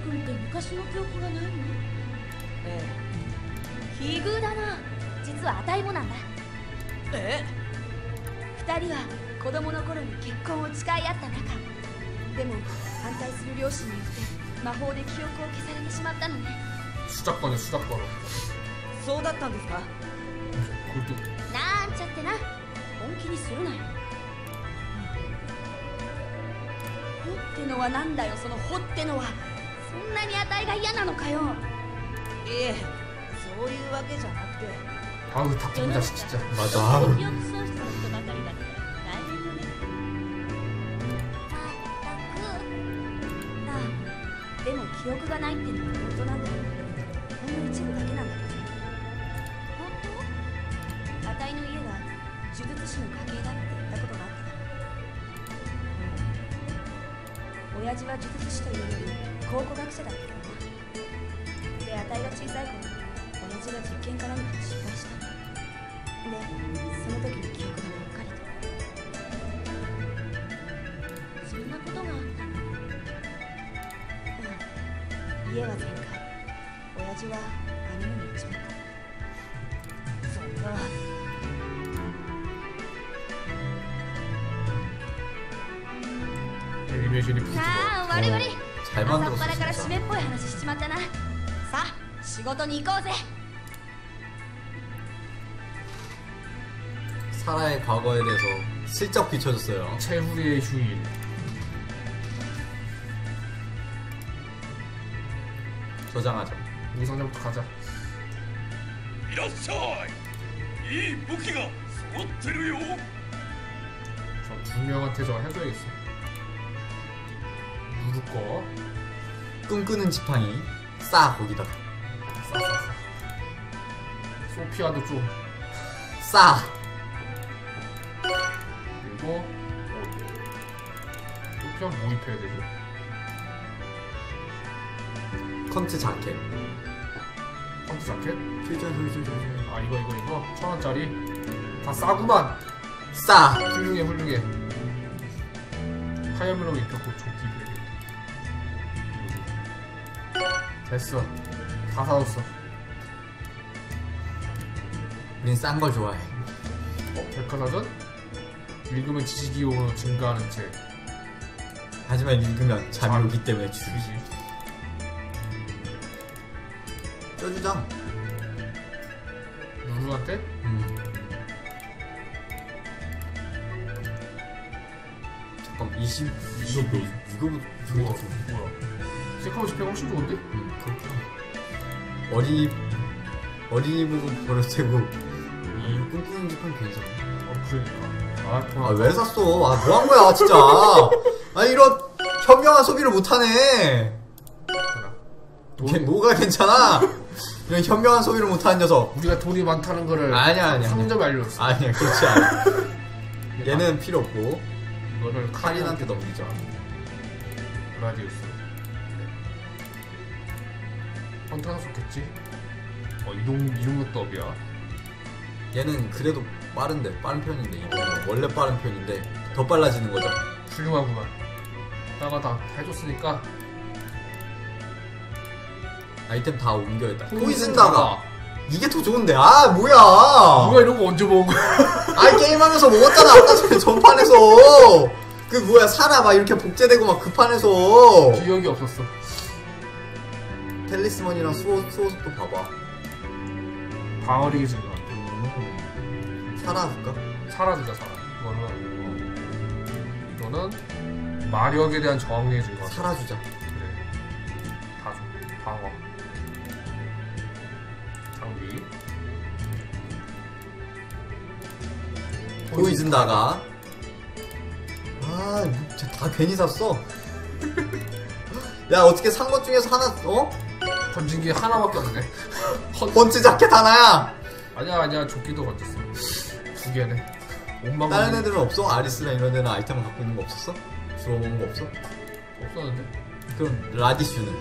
君って昔の記憶がないの？ええ。奇遇だな。実はあたいもなんだ。え？二人は子供の頃に結婚を誓い合った仲。でも反対する両親によって魔法で記憶を消されてしまったのね。 수작권이야 수작권. そうだったんですか？なんちゃってな。本気にするなよ。ほってのはなんだよ、そのほってのは。そんなにあたいが嫌なのかよ。いえ、そういうわけじゃなくて。 아우 답답한 자식 진짜. 맞아. 記憶喪失の人ばかりだったら大変よね。まったく。でも記憶がないってのは本当なんだよ。ほんの一部だけなんだけど。本当？あたいの家が呪術師の家系だって言ったことがあったから。親父は呪術師というより考古学者だったからな。で、あたいが小さい頃、親父が実験から何か失敗した。で、その時に記憶がぽっかりと。そんなことがあったの。うん、家は全壊。親父はあの世に行っちまった。そんな。 애니메이션이 부드러워. さあ、終わり終わり。 잘 朝っ 만들었어 ぱらから締め 진짜. っぽい話しちまったな。さあ、仕事に行こうぜ。 사라의 과거에 대해서 슬쩍 비춰줬어요. 최후의 휴일. 저장하죠. 우리 상점부터 가자. いらっしゃい。いい武器が揃ってるよ。 저 두 명한테 저 해줘야겠어. 누구 거? 꿈꾸는 지팡이 싸 거기다가 싸. 소피아도 좀. 싸. 그리고 소피아 뭐 입혀야 되지? 컨트 자켓. 펑트 자켓? 퓨전. 아 이거 1,000원짜리 다 싸구만. 싸. 훌륭해. 하얀물로 입혔고 조끼 됐어. 다 사줬어. 우린 싼 걸 좋아해. 백화사전? 읽으면 지식이 증가하는 책. 하지만 읽으면 잠이 잠. 오기 때문에 죽이지. 주지. 쪄주장. 누구한테? 잠깐 20 이거 뭐? 이거 뭐야? 좀 뭐야? 세카고 10가 훨씬 좋은데? 그렇구나. 어린이 보고 버릇되고 이 꿈꾸는 집은 괜찮아. 그러니까. 왜 샀어? 뭐 한 거야 진짜. 아니 이런 현명한 소비를 못하네. 뭐가 괜찮아? 이런 현명한 소비를 못하는 녀석. 우리가 돈이 많다는 거를 아니야. 상점에 알려줬어. 아니야 그렇지 않아. 얘는 필요 없고 이거를 카린한테 넘기자. 라디우스. 헌터가 좋겠지? 이동 것도업이야. 얘는 그래도 빠른 편인데 이거는 원래 빠른 편인데 더 빨라지는 거죠. 훌륭하구만. 나가 다 해줬으니까. 아이템 다 옮겨야겠다. 포이즌 포이즌다가 이게 더 좋은데. 아 뭐야. 누가 이런 거 언제 먹은 거야? 아이 게임하면서 먹었잖아 아까 전에 전판에서. 그 뭐야 사라 막 이렇게 복제되고 막 그 판에서. 기억이 없었어. 텔리스먼이랑 수호석도 봐봐. 방어력이 증가. 사라 줄까? 사라지자 사라. 이거는 마력에 대한 저항력이 증가. 사라 주자. 그래. 다 줘. 방어. 장비. 포이즌다가. 아, 다 괜히 샀어. 야, 어떻게 산 것 중에서 하나, 던진 게 하나밖에 없네. 번치 자켓 하나야! 아니야, 조끼도 건졌어. 두 개네. 옷만 다른 건진- 애들은 없어? 아리스나 이런 데는 아이템을 갖고 있는 거 없었어? 주워 먹은 거 없어? 없었는데? 그럼 라디슈는?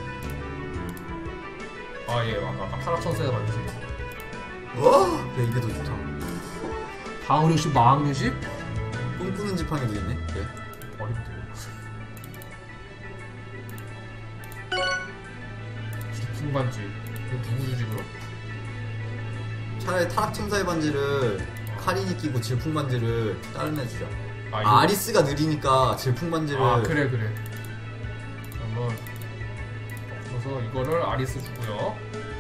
아, 예, 아까 파라천사에 만지. 와, 야, 이게 더 좋다. 방어력 10, 마학력 10? 꿈꾸는 지팡이도 있네? 예. 어렵대. 질풍반지. 이거 누구 주지 그럼? 차라리 타락천사의 반지를 카린이 끼고 질풍반지를 다른 애 주자. 이거? 아리스가 느리니까 질풍반지를. 그래. 그러면 그래서 이거를 아리스 주고요.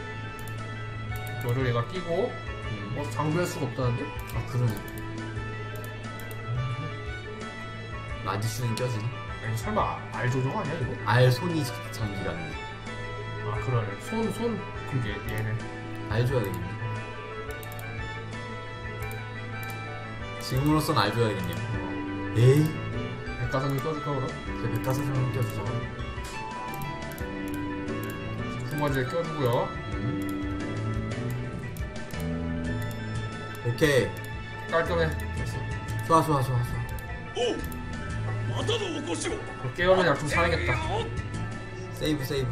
이거를 얘가 끼고 장비할 수가 없다는데? 그러네. 마디슈는 껴지나? 이거 설마 알 조정 아니야 이거? 알 손이 장기가 아니네. 그러네. 손 그게 얘네. 알 줘야 되겠네. 지금으로선 알 줘야 되겠네. 에이? 백가사는 껴줄까 그럼? 그래, 백가사전을 껴주자. 풍마지에 껴주고요. 오케이. 깔끔해. 좋아. おうまたのお越しを 깨우면 약 좀 사야겠다. 세이브. 진짜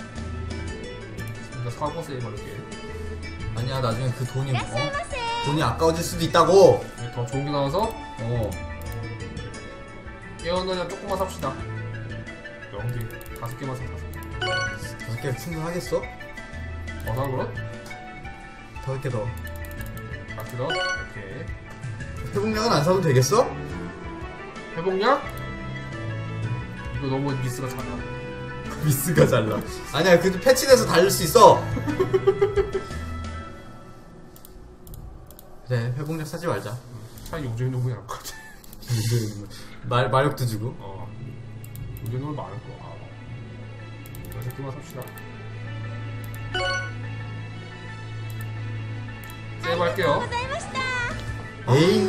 사고 세이브 할게. 아니야, 나중에 그 돈이, いらっしゃいませ。 돈이 아까워질 수도 있다고! 더 좋은 게 나와서 깨우는 조금만 삽시다. 연기 5개만 사. 5개 충분하겠어? 사 그럼? 5개 더. 같이 넣어. 오케이. 회복약은 안 사도 되겠어? 회복약? 이거 너무 미스가 작아. 미스가 잘나. 아니야, 그래도 패치돼서 달릴 수 있어! 그래, 회복약 사지 말자. 차라리 용적인 놈이 나을 것 같아. 마력도 주고. 용적인 놈이 많을 거. 6개만 삽시다. 세이브 할게요. ございました。 에이.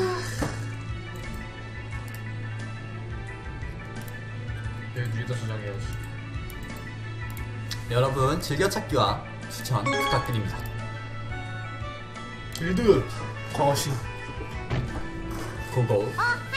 여기 위에다 저장해야지. 여러분, 즐겨찾기와 추천 부탁드립니다. 길드 거신. 고고.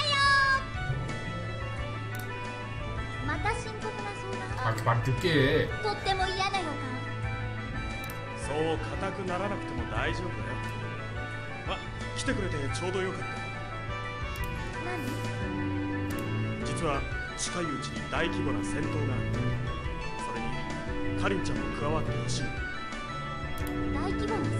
また深刻な相談。 이렇게 말 듣게 해. とっても嫌な予感。 そう硬くならなくても大丈夫だよ。来てくれてちょうどよかった。 何？ 実は近いうちに大規模な戦闘がある。それにカリンちゃんも加わってほしい。 大規模な戦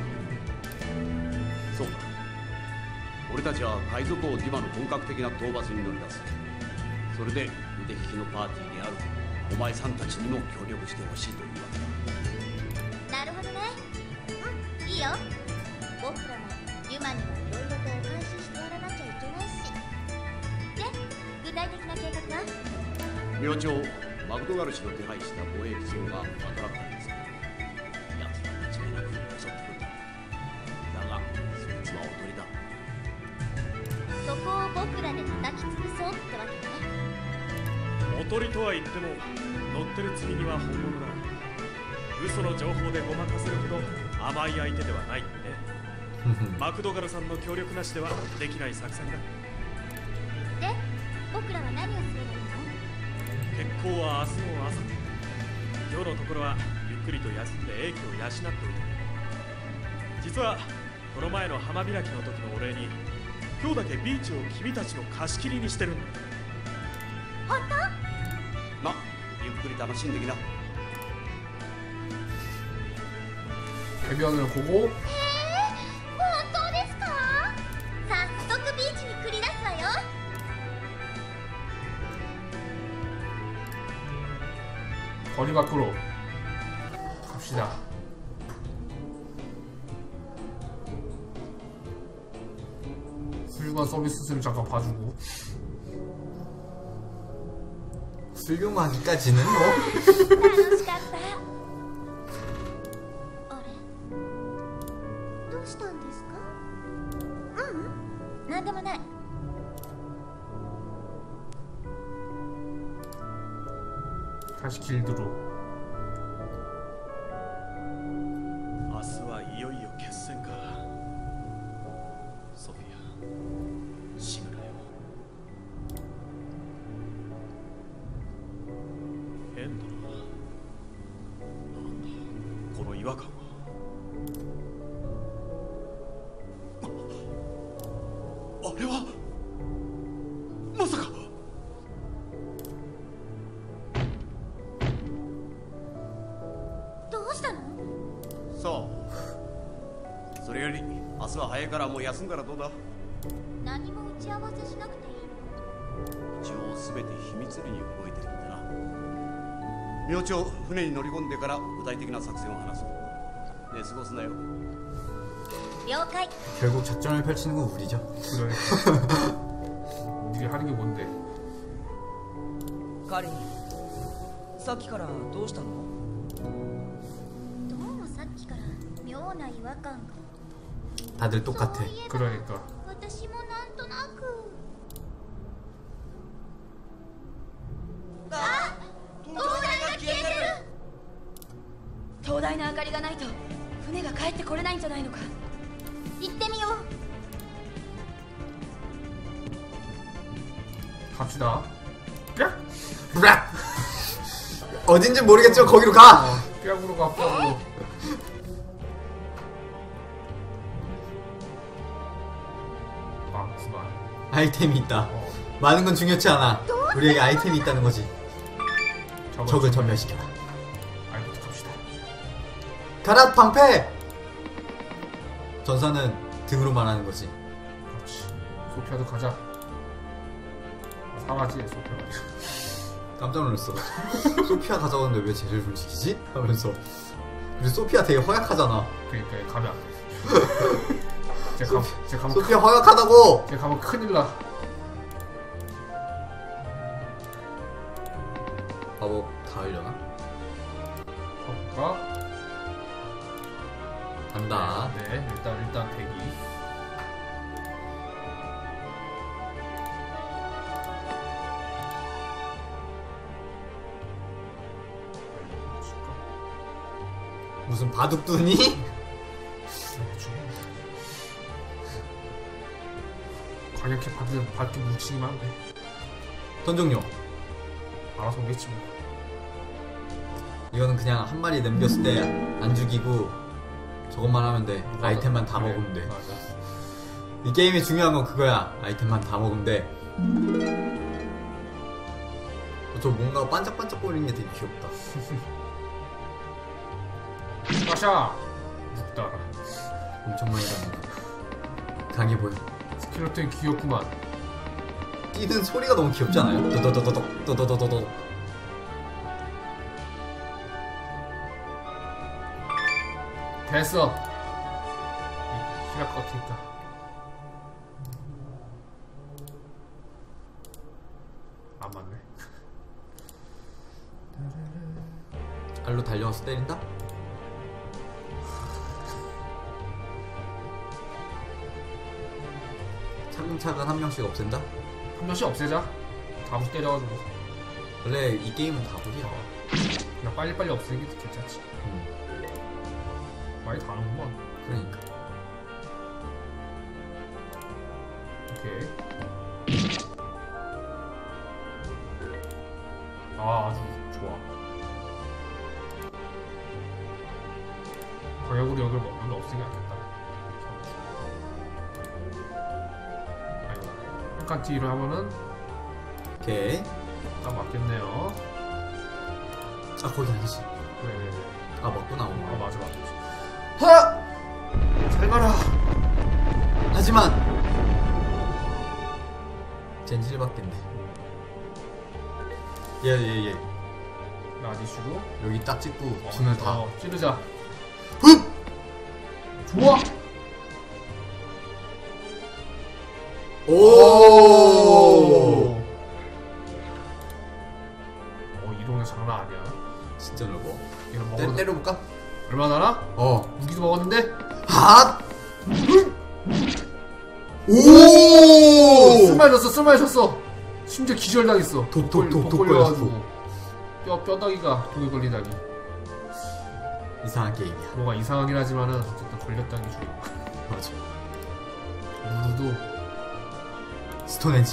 そうだ。俺たちは海賊王ディバの本格的な討伐に乗り出す。それで腕利きのパーティーであるお前さんたちにも協力してほしいというわけだ。 闘。なるほどね。いいよ。僕らもユマにはいろいろとお返ししてやらなきゃいけないし。で、具体的な計画は？ 明朝マクドガル氏の手配した貿易船が働くんですけど、奴は間違いなく襲ってくるだろう。だがそいつはおとりだ。 そこを僕らで叩き潰そうってわけね。 おとりとは言っても乗ってる積み荷は本物だ。嘘の情報でごまかせるほど甘い相手ではないってね。マクドガルさんの協力なしではできない作戦だ。 で、僕らは何をすればいいの？ 決行は明日の朝。今日のところはゆっくりと休んで英気を養っておいて。実はこの前の浜開きの時のお礼に今日だけビーチを君たちの貸し切りにしてるんだ。 本当？ ま、ゆっくり楽しんできな。 해변을 보고 本当ですか？早速ビーチに繰り出すわよ。 거리 밖으로 갑시다. 훌륭한 서비스를 잠깐 봐주고. 훌륭하기까지는 뭐? 楽しかった。あれ？どうしたんですか？なんでもない。 다시 길드로. 明日はいよいよ決戦か。ソフィア、シグラよ。変だな。なんだこの違和感は。あれはまさか。 日は早いからもう休んだらどうだ。 何も打ち合わせしなくていいの？ 一応全て秘密裏に動いてるんでな。明朝船に乗り込んでから具体的な作戦を話そう。寝過ごすなよ。 了解。 결국 작전을 펼치는 건 우리죠. 그래. 니가 하는 게 뭔데? カリン、さっきからどうしたの？ どうもさっきから妙な違和感が。 다들 똑같아. そういえば 그러니까. 私もなんとなく。あ、灯台が消えてる。灯台の明かりがないと船が帰ってこれないんじゃないのか。行ってみよう。 갑시다. 야? 락! 어딘지 모르겠지만 거기로 가! 뼈구로 가, 뼈구로. 스마. 아이템이 있다. 많은 건 중요치 않아. 우리에게 아이템이 있다는 거지. 적을 전멸시켜라. 아이부터 갑시다. 가라 방패! 전사는 등으로 말하는 거지. 그렇지. 소피아도 가자. 사라지, 소피아가. 깜짝 놀랐어. 소피아 가져갔는데 왜 쟤를 불지키지? 하면서. 그리고 소피아 되게 허약하잖아. 그러니까 가면 안 돼. 쟤 가면 소피아 허약하다고! 쟤 가면 큰일 나. 마법 다 하려나? 가볼까? 간다. 네, 일단 대기. 무슨 바둑두니? 과격히 받게 뭉치기만 하면 돼. 던종료. 알아서 오겠지 뭐. 이거는 그냥 한 마리 남겼을 때 안 죽이고 저것만 하면 돼. 맞아. 아이템만 다 그래, 먹으면 돼. 맞아. 이 게임이 중요한 건 그거야. 아이템만 다 먹으면 돼. 저 뭔가 반짝반짝거리는 게 되게 귀엽다. 빠샤! 묵다라. 엄청 많이 나는 강해 보여. 스켈레톤이 귀엽구만. 뛰는 소리가 너무 귀엽지 않아요? 도도도도독 도도도도독. 됐어. 필요할 것 같으니까. 안 맞네. 알로 달려와서 때린다? 차근차근 한 명씩 없앤다? 한 명씩 없애자. 다부 때려가지고. 원래 이 게임은 다불이야. 그냥 빨리빨리 없애는 게 괜찮지. 많이 다르구만. 그러니까. 오케이. 아, 아주 좋아. 광역으로 여기를 먹으면 없애기 않겠다. 아이고. 한칸 뒤로 하면은 오케이. 딱 맞겠네요. 아 거기 아니지. 네. 아 맞구나. 아, 맞아. 하! 잘 가라. 하지만 젠 힐밖인데. 얘 라디슈로. 여기 딱 찍고 눈을 다. 찌르자. 흡! 좋아. 오! 이 동네 장난 아니야. 진짜 넓어. 이런 먹어도 때려볼까? 얼마나 하나? 어. 무기도 먹었는데. 핫! 오! 술 마셨어. 심지어 기절당했어. 독 걸려가지고 뼈다귀가 독에 걸리다니. 이상한 게임이야. 뭐가 이상하긴 하지만은 어쨌든 걸렸다는 게 중요해. 맞아. 루루도 스톤헨지.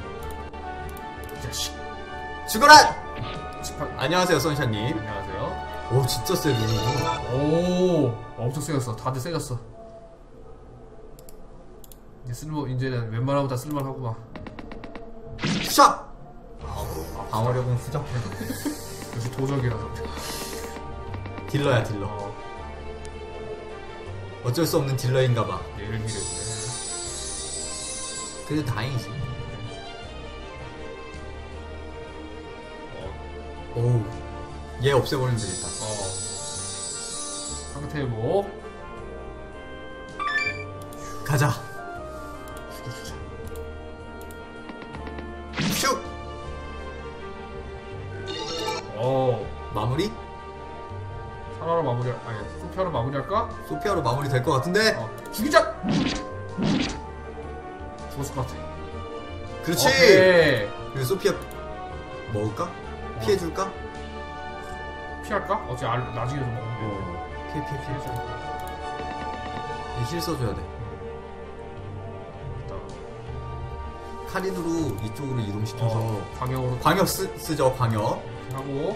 이 자식. 죽어라! 직판. 안녕하세요, 선샤님. 안녕하세요. 오, 진짜 세, 루루. 오, 엄청 세졌어. 다들 세졌어. 이제는 웬만하면 다 쓸만하고 막. 샷! 방어력은 후적해. 역시 도적이라서. 딜러야, 딜러. 어쩔 수 없는 딜러인가봐. 얘를 밀었네. 그래도 다행이지. 오우, 얘 없애버리면 되겠다. 상태 회복. 가자. 죽여주자. 슉! 마무리? 사라로 마무리, 아니, 소피아로 마무리할까? 소피아로 마무리 될 것 같은데? 죽이자! 죽었을 것 같아. 그렇지! 오케이. 그리고 소피아 먹을까? 피해줄까? 피할까? 어차피 나중에 좀 먹으면 돼. 피해. 힐 써줘야 돼. 카린으로 이쪽으로 이동시켜서 광역으로 광역 쓰죠. 광역. 하고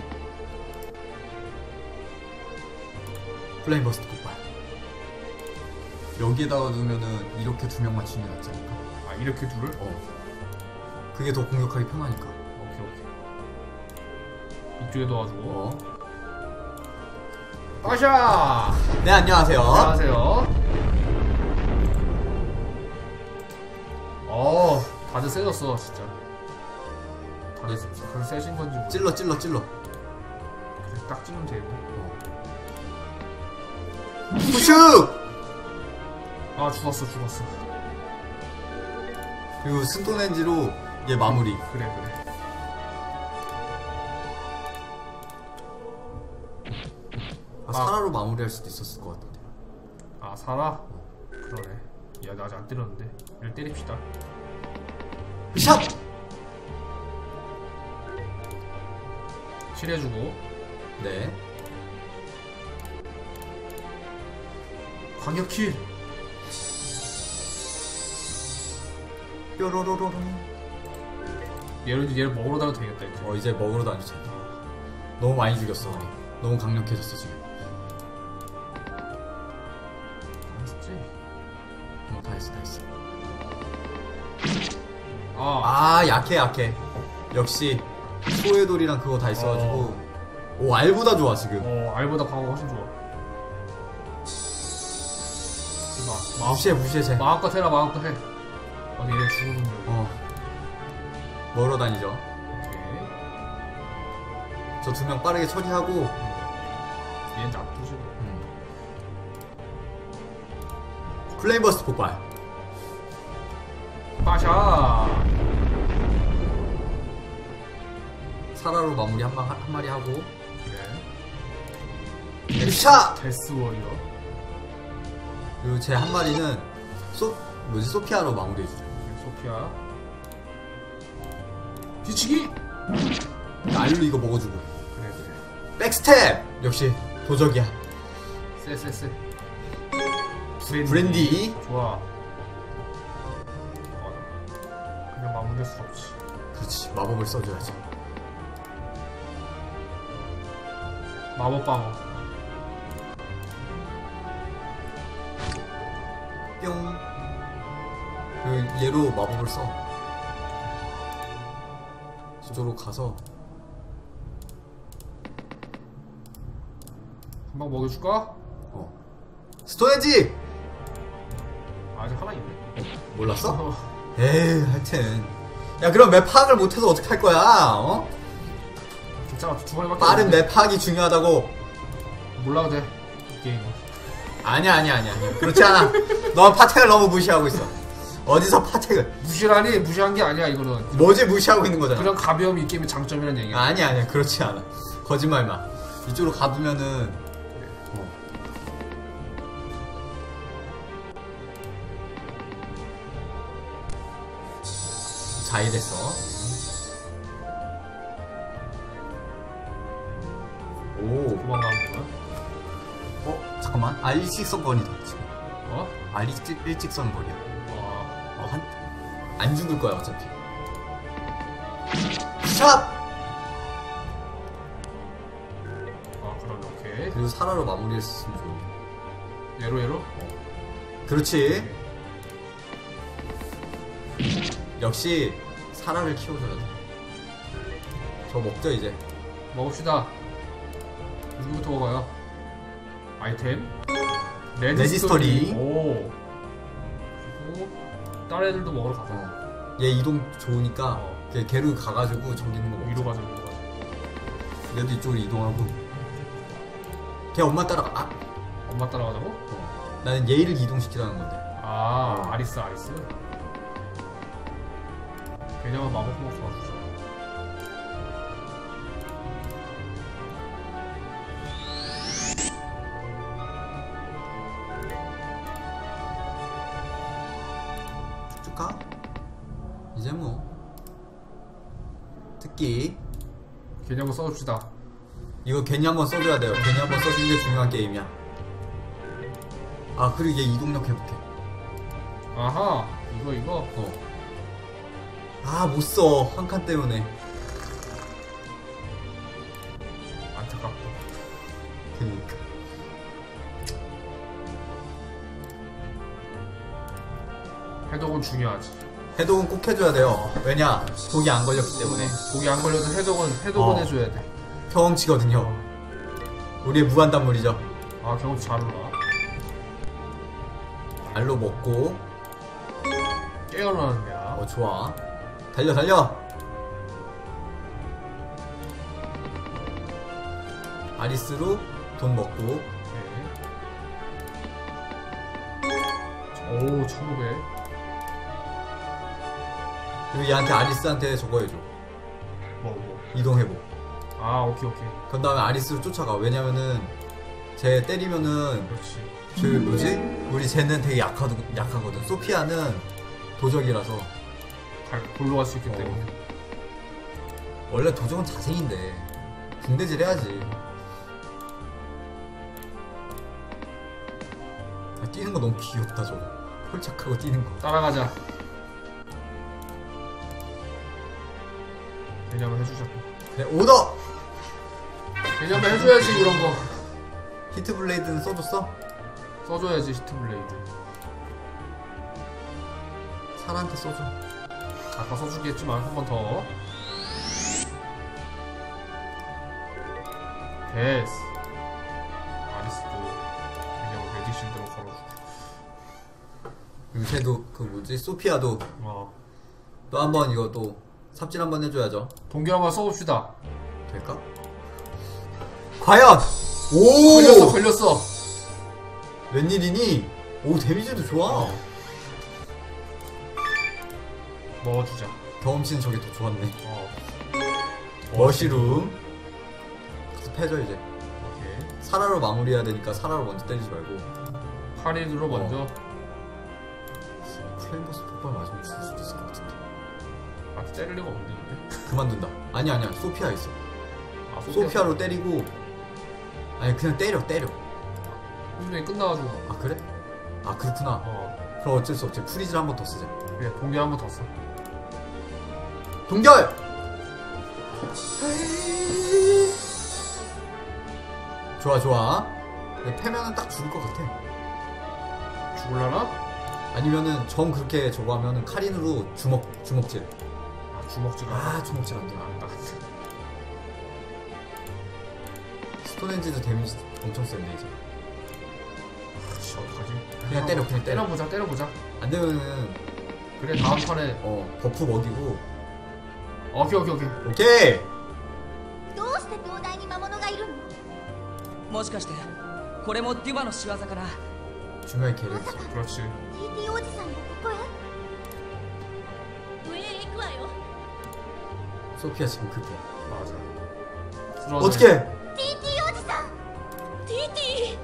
플레임 버스트 폭발. 여기에다가 두면은 이렇게 두 명 맞추는 게 낫지 않을까? 아 이렇게 둘을? 그게 더 공격하기 편하니까. 오케이. 이쪽에 넣어주고. 어. 아샤! 네, 안녕하세요. 안녕하세요. 다들 세졌어 진짜. 다들 세진 건지 모르겠어. 찔러. 그래, 딱 찌르면 되고. 푸슉! 아 죽었어. 그리고 스톤엔지로 얘 마무리. 그래. 사라로 마무리할 수도 있었을 것 같은데. 아 사라? 그러네. 야 나 아직 안 때렸는데. 얘를 때립시다. 샵! 칠해주고. 네. 광역킬. 뾰로로로로. 얘를 먹으러 다녀도 되겠다 이제. 이제 먹으러 다니자. 너무 많이 죽였어 우리. 너무 강력해졌어 지금. 했지? 다 했어. 약해. 역시 소해돌이랑 그거 다 있어가지고. 오, 알보다 좋아 지금. 알보다 광어가 훨씬 좋아. 무시해 쟤. 마음껏 해라 마음껏 해. 얘 죽는 거. 먹으러 다니죠. 오케이. 저 두 명 빠르게 처리하고. 얘는 놔두지. 플레임 버스트 폭발. 빠샤. 사라로 마무리 한 마리 하고. 그래. 샤! 데스 워리어. 그리고 제 한 마리는 소피아로 마무리해주죠. 소피아. 뒤치기. 알로 이거 먹어주고. 그래. 백스텝! 역시 도적이야. 쎄. 브랜디. 좋아. 그냥 마무리할 수 없지. 그렇지, 마법을 써줘야지. 마법방어. 뿅. 그 얘로 마법을 써. 저쪽으로 가서 한 방 먹여줄까? 스톤헤지! 아직 하나 있네. 몰랐어? 에이, 하여튼. 야, 그럼 맵 파악을 못해서 어떡할 거야? 괜찮아. 두 마리밖에 빠른 없는데. 맵 파악이 중요하다고. 몰라도 돼. 이 게임은. 아니야. 그렇지 않아. 넌 파텍을 너무 무시하고 있어. 어디서 파텍을? 무시라니? 무시한 게 아니야 이거는. 뭐지 무시하고 있는 거잖아. 그런 가벼움이 이 게임의 장점이라는 얘기야. 아니야. 그렇지 않아. 거짓말 마. 이쪽으로 가두면은. 자이됐어. 오. 도망가는 거야? 잠깐만. 일직선거리다 지금. 일직선거리야. 와. 안 죽을 거야 어차피. 샵! 그러네. 오케이. 그리고 사라로 마무리했으면 좋은데. 얘로? 그렇지. 역시 사라를 키워줘야 돼. 저 먹죠 이제. 먹읍시다. 누구부터 먹어요? 아이템? 레지스터리. 오. 그리고 다른 애들도 먹으러 가자. 얘 이동 좋으니까 걔로 가가지고 정리는 거 위로 먹자. 가자, 위로 가자. 얘도 이쪽으로 이동하고. 걔 엄마 따라가. 아, 엄마 따라가자고? 나는 얘를 이동시키라는 건데. 아, 아리스. 그냥 마법 먹고 가주자. 쭉 가. 이제 뭐 특기 괜히 한번 써줍시다. 이거 괜히 한번 써줘야 돼요. 괜히 한번 써주는 게 중요한 게임이야. 아, 그리고 얘 이동력 회복해. 아하, 이거. 아, 못 써. 한 칸 때문에. 안타깝고. 그니까. 해독은 중요하지. 해독은 꼭 해줘야 돼요. 왜냐? 독이 안 걸렸기 때문에. 독이 안 걸려도 해독은 해줘야 돼. 경험치거든요. 우리의 무한단물이죠. 아, 경험치 잘 올라. 알로 먹고. 깨어나는 거야. 좋아. 달려. 아리스로 돈 먹고. 오, 1500. 그리고 얘한테 아리스한테 저거 해줘. 뭐. 이동해보. 아, 오케이. 그 다음에 아리스로 쫓아가. 왜냐면은 쟤 때리면은 그렇지. 우리 쟤는 되게 약하거든. 소피아는 도적이라서. 골로 갈 수 있기 때문에. 원래 도적은 자생인데 궁대질 해야지. 뛰는 거 너무 귀엽다 저거. 홀짝하고 뛰는 거. 따라가자. 괜히 한번 해주자. 그래, 오더! 괜히 한번 해줘야지, 이런 거. 히트블레이드는 써줬어? 써줘야지, 히트블레이드. 사라한테 써줘. 아까 써주긴 했지만 한 번 더. 됐어. 아리스도 그냥 메디신드로 걸어주고. 요새도 소피아도 또 한번 이거 또 삽질 한번 해줘야죠. 동기 한번 써봅시다. 될까? 과연! 오! 걸렸어. 웬일이니? 오, 데미지도 좋아. 넣어주자. 경험치는 저게 더 좋았네. 어. 머시룸. 패져 이제. 오케이. 사라로 마무리해야 되니까 사라로 먼저 때리지 말고. 카린으로 먼저. 플레임버스 폭발 맞으면 죽을 수도 있을 것 같은데. 아, 때릴 리가 없는데. 그만둔다. 아니야. 소피아 있어. 아, 소피아로 때리고. 아니, 그냥 때려. 훈련이 끝나가지고. 아, 그래? 아, 그렇구나. 그럼 어쩔 수 없지. 프리즈를 한 번 더 쓰자. 그래, 동기 한 번 더 써. 동결! 좋아. 패면은 딱 죽을 것 같아. 죽을라나? 아니면은 정 그렇게 저거 하면은 카린으로 주먹질. 아, 주먹질. 주먹질 안 돼. 안 스톤헨지도 데미지 엄청 센데 이제. 씨, 어떡하지? 그냥 때려. 때려보자. 안 되면은 그래, 다음 판에. 버프 먹이고. 오케이. どうして灯台に魔物がいるの？ もしかしてこれもデュバの仕業かな。 중요한 걔를. 그렇지. TT おじさんがここへ？上へ行くわよ。 소피아 지금 급해. 맞아. 어떻게? TT おじさん。TT。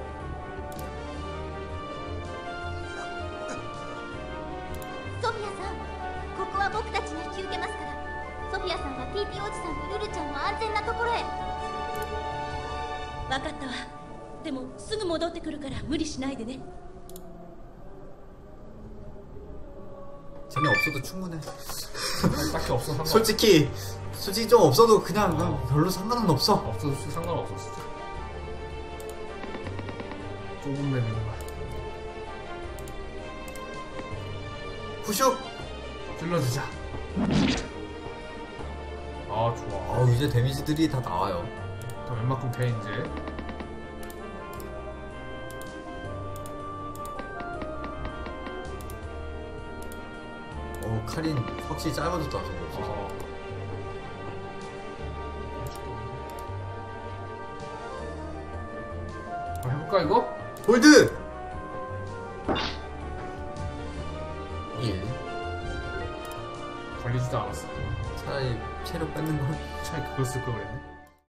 ソフィアさん、ここは僕たちに引き受けますから。ソフィアさんは TT おじさんとルルちゃんの安全なところへ。分かったわ。でもすぐ戻ってくるから無理しないでね。 쟤네 없어도 충분해. 딱히 없어. 솔직히 좀 없어도 그냥 별로 상관은 없어. 없어도 상관없어 진짜. 좁은 맵이구만. 후슉! 찔러주자. 아, 좋아. 이제 데미지들이 다 나와요. 또 웬만큼 돼 이제. 칼인 확실히 짧아졌다 저거 없어서. 해볼까 이거? 홀드! 1. 걸리지도 않았어. 차라리 체력 뺏는 걸. 차라리 그걸 쓸 걸 그랬네.